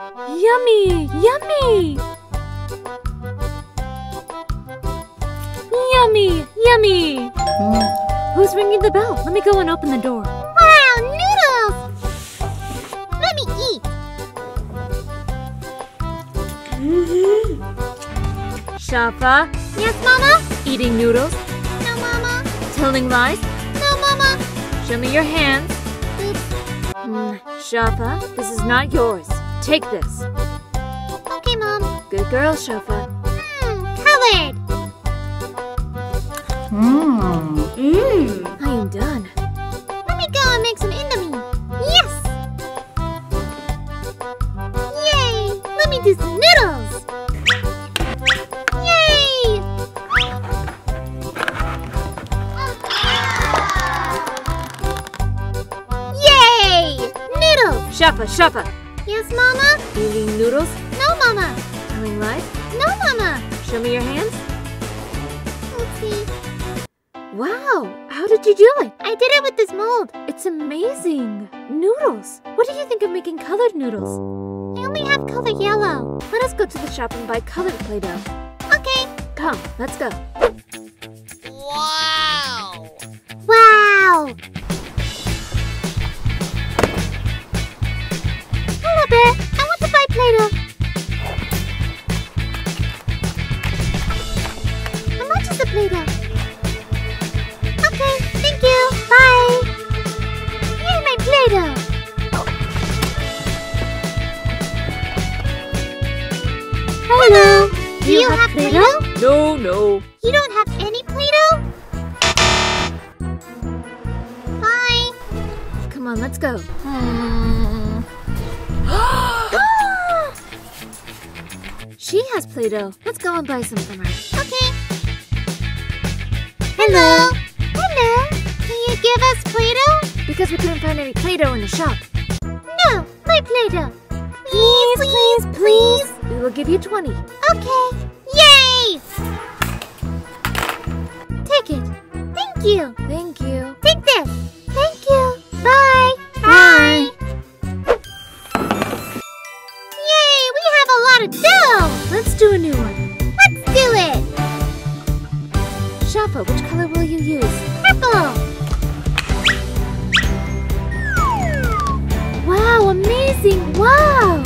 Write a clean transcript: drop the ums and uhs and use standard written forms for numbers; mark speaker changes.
Speaker 1: Yummy! Yummy! Yummy! Yummy! Who's ringing the bell? Let me go and open the door.
Speaker 2: Wow, noodles! Let me eat.
Speaker 1: Shafa,
Speaker 2: Yes, Mama?
Speaker 1: eating noodles,
Speaker 2: No, Mama?
Speaker 1: telling lies.
Speaker 2: No, Mama?
Speaker 1: Show me your hands.
Speaker 2: Oops.
Speaker 1: Shafa, this is not yours. Take this.
Speaker 2: Okay, Mom.
Speaker 1: Good girl, Shafa.
Speaker 2: Colored.
Speaker 1: I am done.
Speaker 2: Let me go and make some Indomie. Yes! Yay! Let me do some noodles. Yay! Yay! Noodles.
Speaker 1: Shafa, Shafa,
Speaker 2: Yes, Mama?
Speaker 1: eating noodles,
Speaker 2: No, Mama.
Speaker 1: telling lies.
Speaker 2: No, Mama.
Speaker 1: Show me your hands.
Speaker 2: Oopsie.
Speaker 1: Wow, how did you do it?
Speaker 2: I did it with this mold.
Speaker 1: It's amazing. Noodles. What do you think of making colored noodles?
Speaker 2: I only have color yellow.
Speaker 1: Let us go to the shop and buy colored Play-Doh.
Speaker 2: Okay.
Speaker 1: Come, let's go.
Speaker 2: Wow! Wow! Hello there. I want to buy Play-Doh. How much is the Play-Doh? Okay, thank you. Bye. Here's my Play-Doh. Hello. Do you have Play-Doh?
Speaker 1: No, no.
Speaker 2: You don't have any Play-Doh? Bye.
Speaker 1: Come on, let's go. She has Play-Doh. Let's go and buy some from her.
Speaker 2: Okay. Hello. Hello. Can you give us Play-Doh?
Speaker 1: Because we couldn't find any Play-Doh in the shop.
Speaker 2: No, my Play-Doh. Please, please.
Speaker 1: We will give you 20.
Speaker 2: Okay. Yay! Take it. Thank you.
Speaker 1: Thank you.
Speaker 2: Take this. Thank you. Bye.
Speaker 1: Bye.
Speaker 2: Yay, we have a lot of dough.
Speaker 1: Let's do a new one.
Speaker 2: Let's do it.
Speaker 1: Shafa, which color will you use?
Speaker 2: Purple.
Speaker 1: Wow, amazing! Wow!